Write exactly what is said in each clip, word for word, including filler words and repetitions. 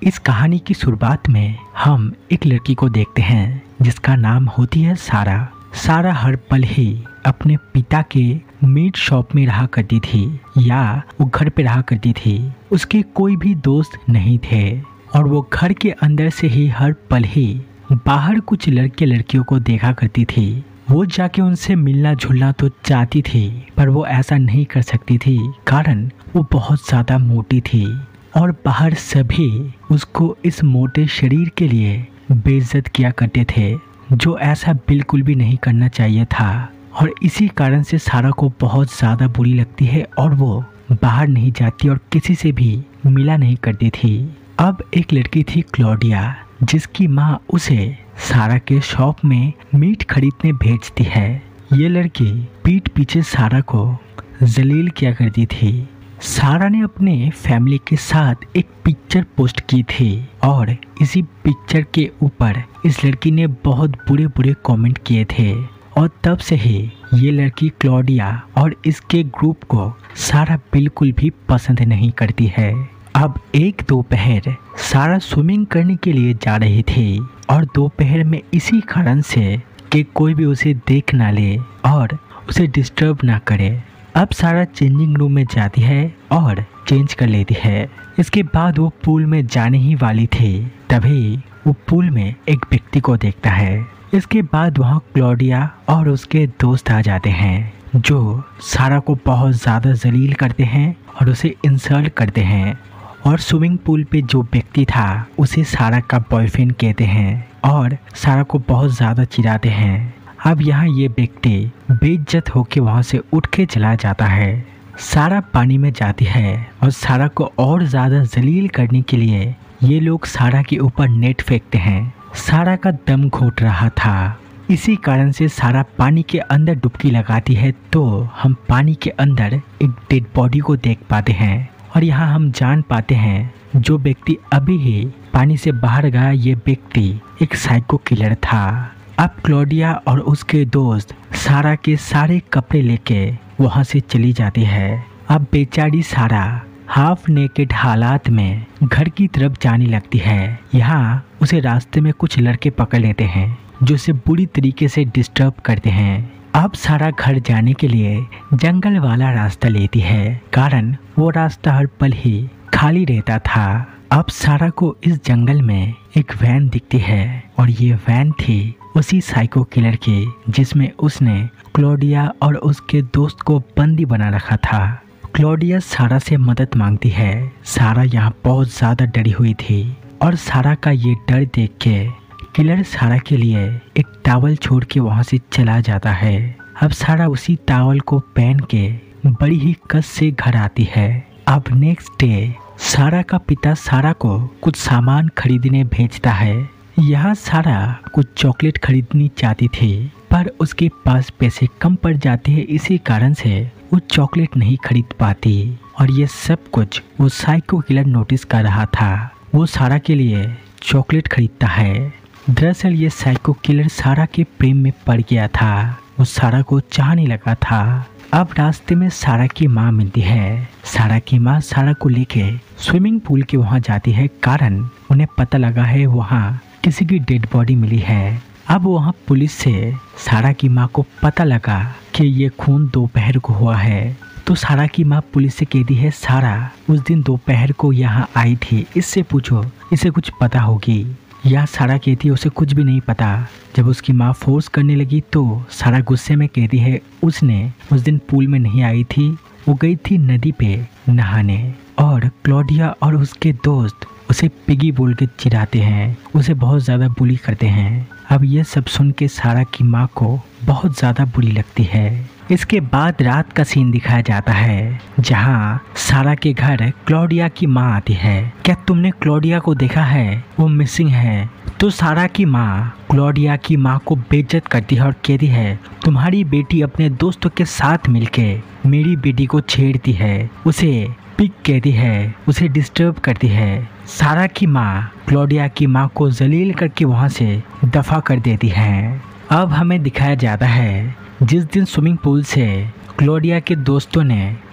इस कहानी की शुरुआत में हम एक लड़की को देखते हैं जिसका नाम होती है सारा। सारा हर पल ही अपने पिता के मीट शॉप में रहा करती थी या वो घर पे रहा करती थी। उसके कोई भी दोस्त नहीं थे और वो घर के अंदर से ही हर पल ही बाहर कुछ लड़के लड़कियों को देखा करती थी। वो जाके उनसे मिलना जुलना तो चाहती थी पर वो ऐसा नहीं कर सकती थी कारण वो बहुत ज़्यादा मोटी थी और बाहर सभी उसको इस मोटे शरीर के लिए बेइज्जत किया करते थे, जो ऐसा बिल्कुल भी नहीं करना चाहिए था। और इसी कारण से सारा को बहुत ज़्यादा बुरी लगती है और वो बाहर नहीं जाती और किसी से भी मिला नहीं करती थी। अब एक लड़की थी क्लॉडिया, जिसकी माँ उसे सारा के शॉप में मीट खरीदने भेजती है। ये लड़की पीठ पीछे सारा को जलील किया करती थी। सारा ने अपने फैमिली के साथ एक पिक्चर पोस्ट की थी और इसी पिक्चर के ऊपर इस लड़की ने बहुत बुरे बुरे कमेंट किए थे और तब से ही ये लड़की क्लॉडिया और इसके ग्रुप को सारा बिल्कुल भी पसंद नहीं करती है। अब एक दोपहर सारा स्विमिंग करने के लिए जा रही थी और दोपहर में इसी कारण से कि कोई भी उसे देख ना ले और उसे डिस्टर्ब ना करे, अब सारा चेंजिंग रूम में जाती है और चेंज कर लेती है। इसके बाद वो पूल में जाने ही वाली थी, तभी वो पूल में एक व्यक्ति को देखता है। इसके बाद वहाँ क्लॉडिया और उसके दोस्त आ जाते हैं जो सारा को बहुत ज़्यादा जलील करते हैं और उसे इंसल्ट करते हैं। और स्विमिंग पूल पे जो व्यक्ति था उसे सारा का बॉयफ्रेंड कहते हैं और सारा को बहुत ज़्यादा चिढ़ाते हैं। अब यहाँ ये व्यक्ति बेइज्जत होकर वहाँ से उठ के चला जाता है। सारा पानी में जाती है और सारा को और ज़्यादा जलील करने के लिए ये लोग सारा के ऊपर नेट फेंकते हैं। सारा का दम घुट रहा था, इसी कारण से सारा पानी के अंदर डुबकी लगाती है तो हम पानी के अंदर एक डेड बॉडी को देख पाते हैं। और यहाँ हम जान पाते हैं जो व्यक्ति अभी ही पानी से बाहर गया ये व्यक्ति एक साइको किलर था। अब क्लॉडिया और उसके दोस्त सारा के सारे कपड़े लेके वहाँ से चली जाती है। अब बेचारी सारा हाफ नेकेड हालात में घर की तरफ जाने लगती है। यहाँ उसे रास्ते में कुछ लड़के पकड़ लेते हैं जो उसे बुरी तरीके से डिस्टर्ब करते हैं। अब सारा घर जाने के लिए जंगल वाला रास्ता लेती है कारण वो रास्ता हर पल ही खाली रहता था। अब सारा को इस जंगल में एक वैन दिखती है और ये वैन थी उसी साइको किलर की जिसमें उसने क्लॉडिया और उसके दोस्त को बंदी बना रखा था। क्लॉडिया सारा से मदद मांगती है। सारा यहाँ बहुत ज़्यादा डरी हुई थी और सारा का ये डर देख के किलर सारा के लिए एक टॉवल छोड़ के वहाँ से चला जाता है। अब सारा उसी टॉवल को पहन के बड़ी ही कस से घर आती है। अब नेक्स्ट डे सारा का पिता सारा को कुछ सामान खरीदने भेजता है। यहाँ सारा कुछ चॉकलेट खरीदनी चाहती थी पर उसके पास पैसे कम पड़ जाते हैं, इसी कारण से वो चॉकलेट नहीं खरीद पाती और ये सब कुछ वो साइको किलर नोटिस कर रहा था। वो सारा के लिए चॉकलेट खरीदता है। दरअसल ये साइको किलर सारा के प्रेम में पड़ गया था, वो सारा को चाहने लगा था। अब रास्ते में सारा की माँ मिलती है। सारा की माँ सारा को लेके स्विमिंग पूल के वहाँ जाती है कारण उन्हें पता लगा है वहाँ किसी की डेड बॉडी मिली है। अब वहाँ पुलिस से सारा की माँ को पता लगा कि ये खून दोपहर को हुआ है तो सारा की माँ पुलिस से कहती है सारा उस दिन दोपहर को यहाँ आई थी, इससे पूछो, इसे कुछ पता होगी। या सारा कहती है उसे कुछ भी नहीं पता। जब उसकी माँ फोर्स करने लगी तो सारा गुस्से में कहती है उसने उस दिन पूल में नहीं आई थी, वो गई थी नदी पे नहाने। और क्लॉडिया और उसके दोस्त उसे पिगी बोल के चिढ़ाते हैं, उसे बहुत ज़्यादा बुली करते हैं। अब ये सब सुन के सारा की माँ को बहुत ज़्यादा बुरी लगती है। इसके बाद रात का सीन दिखाया जाता है जहाँ सारा के घर क्लॉडिया की माँ आती है। क्या तुमने क्लॉडिया को देखा है, वो मिसिंग है। तो सारा की माँ क्लॉडिया की माँ को बेइज्जत करती है और कहती है तुम्हारी बेटी अपने दोस्तों के साथ मिलके मेरी बेटी को छेड़ती है, उसे पिग कहती है, उसे डिस्टर्ब करती है। सारा की माँ क्लॉडिया की माँ को जलील करके वहाँ से दफा कर देती है। अब हमें दिखाया जाता है जिस दिन स्विमिंग पूल से क्लॉडिया के दोस्तों ने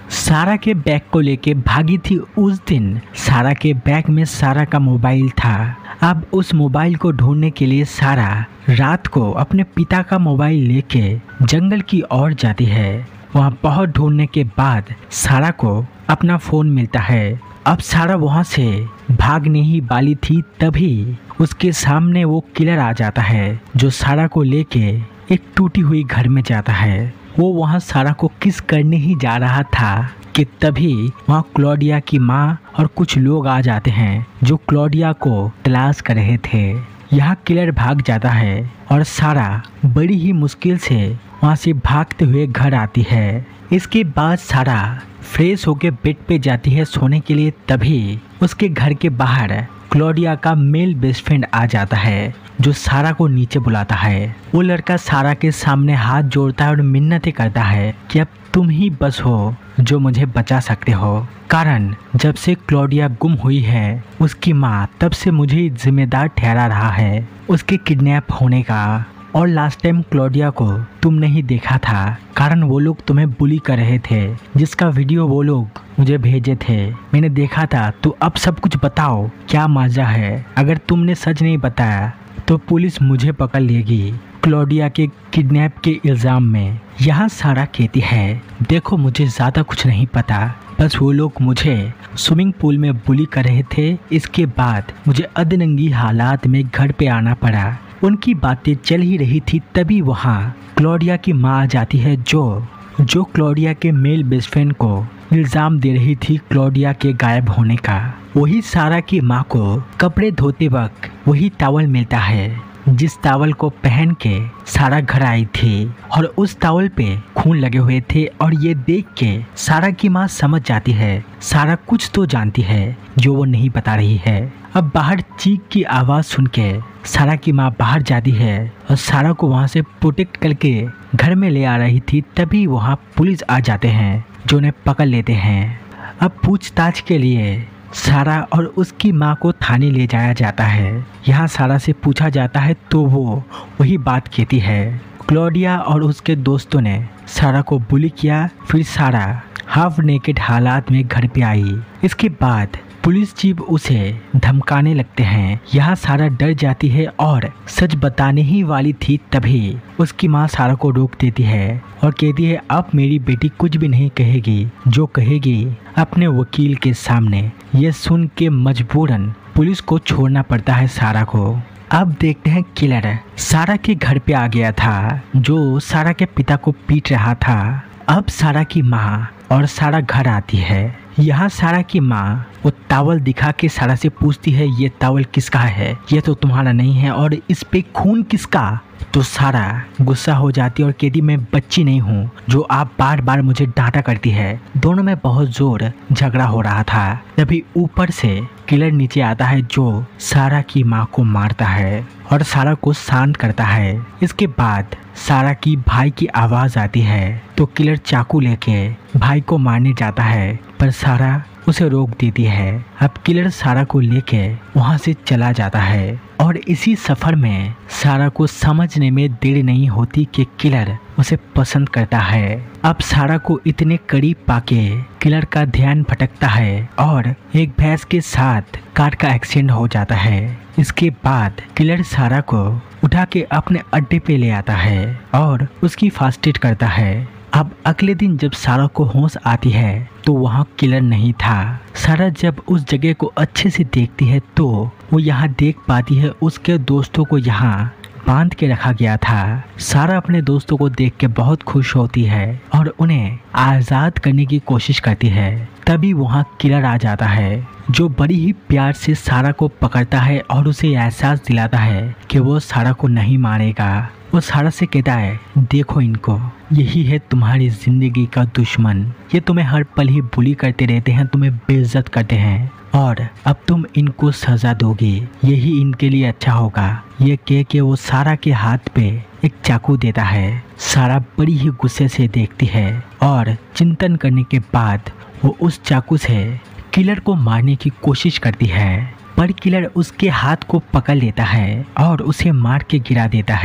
सारा के बैग को लेके भागी थी। उस दिन सारा के बैग में सारा का मोबाइल था। अब उस मोबाइल को ढूंढने के लिए सारा रात को अपने पिता का मोबाइल लेके जंगल की ओर जाती है। वहाँ बहुत ढूंढने के बाद सारा को अपना फोन मिलता है। अब सारा वहाँ से भागने ही वाली थी, तभी उसके सामने वो किलर आ जाता है जो सारा को लेके एक टूटी हुई घर में जाता है। वो वहाँ सारा को किस करने ही जा रहा था कि तभी वहाँ क्लॉडिया की माँ और कुछ लोग आ जाते हैं जो क्लॉडिया को तलाश कर रहे थे। यहाँ किलर भाग जाता है और सारा बड़ी ही मुश्किल से वहाँ से भागते हुए घर आती है। इसके बाद सारा फ्रेश होके बेड पे जाती है सोने के लिए, तभी उसके घर के बाहर क्लॉडिया का मेल बेस्ट फ्रेंड आ जाता है जो सारा को नीचे बुलाता है। वो लड़का सारा के सामने हाथ जोड़ता है और मिन्नतें करता है कि अब तुम ही बस हो जो मुझे बचा सकते हो, कारण जब से क्लॉडिया गुम हुई है उसकी माँ तब से मुझे जिम्मेदार ठहरा रहा है उसके किडनैप होने का। और लास्ट टाइम क्लॉडिया को तुमने ही देखा था, कारण वो लोग तुम्हें बुली कर रहे थे, जिसका वीडियो वो लोग मुझे भेजे थे, मैंने देखा था। तो अब सब कुछ बताओ क्या माजरा है। अगर तुमने सच नहीं बताया तो पुलिस मुझे पकड़ लेगी क्लॉडिया के किडनैप के इल्ज़ाम में। यहाँ सारा कहती है, देखो मुझे ज़्यादा कुछ नहीं पता, बस वो लोग मुझे स्विमिंग पूल में बुली कर रहे थे। इसके बाद मुझे अधनंगी हालात में घर पे आना पड़ा। उनकी बातें चल ही रही थी, तभी वहाँ क्लॉडिया की माँ आ जाती है जो जो क्लॉडिया के मेल बेस्ट फ्रेंड को इल्ज़ाम दे रही थी क्लॉडिया के गायब होने का। वही सारा की माँ को कपड़े धोते वक्त वही टॉवल मिलता है जिस टॉवल को पहन के सारा घर आई थी, और उस टॉवल पे खून लगे हुए थे। और ये देख के सारा की माँ समझ जाती है सारा कुछ तो जानती है जो वो नहीं बता रही है। अब बाहर चीख की आवाज़ सुन के सारा की माँ बाहर जाती है और सारा को वहाँ से प्रोटेक्ट करके घर में ले आ रही थी, तभी वहाँ पुलिस आ जाते हैं जो उन्हें पकड़ लेते हैं। अब पूछताछ के लिए सारा और उसकी माँ को थाने ले जाया जाता है। यहाँ सारा से पूछा जाता है तो वो वही बात कहती है, क्लॉडिया और उसके दोस्तों ने सारा को बुली किया, फिर सारा हाफ नेकेड हालात में घर पे आई। इसके बाद पुलिस चीफ उसे धमकाने लगते हैं। यहाँ सारा डर जाती है और सच बताने ही वाली थी, तभी उसकी माँ सारा को रोक देती है और कहती है अब मेरी बेटी कुछ भी नहीं कहेगी, जो कहेगी अपने वकील के सामने। ये सुन के मजबूरन पुलिस को छोड़ना पड़ता है सारा को। अब देखते हैं किलर सारा के घर पे आ गया था जो सारा के पिता को पीट रहा था। अब सारा की माँ और सारा घर आती है। यहाँ सारा की माँ वो टॉवल दिखा के सारा से पूछती है ये टॉवल किसका है, ये तो तुम्हारा नहीं है, और इस पे खून किसका। तो सारा गुस्सा हो जाती है और कहती मैं बच्ची नहीं हूँ जो आप बार बार मुझे डांटा करती है। दोनों में बहुत जोर झगड़ा हो रहा था, तभी ऊपर से किलर नीचे आता है जो सारा की माँ को मारता है और सारा को शांत करता है। इसके बाद सारा की भाई की आवाज़ आती है तो किलर चाकू लेके भाई को मारने जाता है, पर सारा उसे रोक देती है। अब किलर सारा को लेके वहाँ से चला जाता है और इसी सफ़र में सारा को समझने में देर नहीं होती कि किलर उसे पसंद करता है। अब सारा को इतने करीब पाके किलर का ध्यान भटकता है और एक भैंस के साथ कार का एक्सीडेंट हो जाता है। इसके बाद किलर सारा को उठा के अपने अड्डे पे ले आता है और उसकी फर्स्ट एड करता है। अब अगले दिन जब सारा को होश आती है तो वहाँ किलर नहीं था। सारा जब उस जगह को अच्छे से देखती है तो वो यहाँ देख पाती है उसके दोस्तों को यहाँ बांध के रखा गया था। सारा अपने दोस्तों को देख के बहुत खुश होती है और उन्हें आज़ाद करने की कोशिश करती है। तभी वहाँ किलर आ जाता है जो बड़ी ही प्यार से सारा को पकड़ता है और उसे एहसास दिलाता है कि वो सारा को नहीं मारेगा। वो सारा से कहता है देखो इनको, यही है तुम्हारी जिंदगी का दुश्मन, ये तुम्हें हर पल ही बुली करते रहते हैं, तुम्हें बेइज्जत करते हैं और अब तुम इनको सजा दोगे, यही इनके लिए अच्छा होगा। ये कह के वो सारा के हाथ पे एक चाकू देता है। सारा बड़ी ही गुस्से से देखती है और चिंतन करने के बाद वो उस चाकू से किलर को मारने की कोशिश करती है, पर किलर उसके हाथ को पकड़ लेता है और उसे मार के गिरा देता है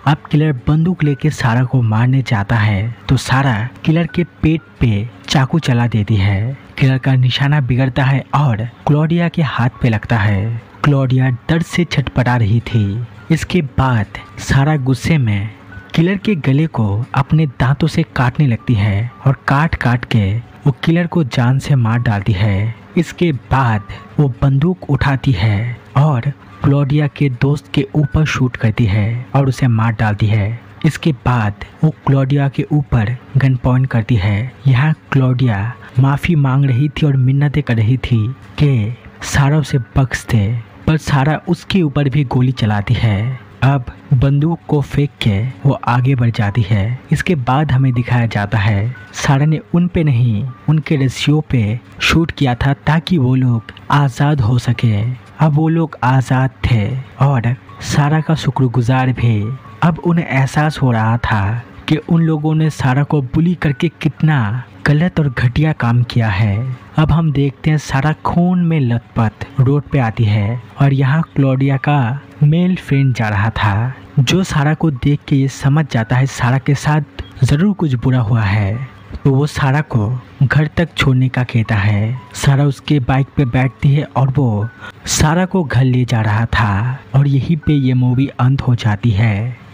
अब किलर बंदूक लेके सारा को मारने जाता है तो सारा किलर के पेट पे चाकू चला देती है। किलर का निशाना बिगड़ता है और क्लॉडिया के हाथ पे लगता है। क्लॉडिया दर्द से छटपटा रही थी। इसके बाद सारा गुस्से में किलर के गले को अपने दांतों से काटने लगती है और काट काट के वो किलर को जान से मार डालती है। इसके बाद वो बंदूक उठाती है और क्लॉडिया के दोस्त के ऊपर शूट करती है और उसे मार डालती है। इसके बाद वो क्लॉडिया के ऊपर गन पॉइंट करती है। यहाँ क्लॉडिया माफ़ी मांग रही थी और मिन्नतें कर रही थी कि सारा उसे बख्श दे, पर सारा उसके ऊपर भी गोली चलाती है। अब बंदूक को फेंक के वो आगे बढ़ जाती है। इसके बाद हमें दिखाया जाता है सारा ने उन पे नहीं उनके रस्सियों पे शूट किया था ताकि वो लोग आज़ाद हो सके। अब वो लोग आज़ाद थे और सारा का शुक्रगुजार भी। अब उन्हें एहसास हो रहा था कि उन लोगों ने सारा को बुली करके कितना गलत और घटिया काम किया है। अब हम देखते हैं सारा खून में लथपथ रोड पे आती है और यहाँ क्लॉडिया का मेल फ्रेंड जा रहा था, जो सारा को देख के ये समझ जाता है सारा के साथ ज़रूर कुछ बुरा हुआ है। तो वो सारा को घर तक छोड़ने का कहता है। सारा उसके बाइक पे बैठती है और वो सारा को घर ले जा रहा था और यहीं पे ये मूवी अंत हो जाती है।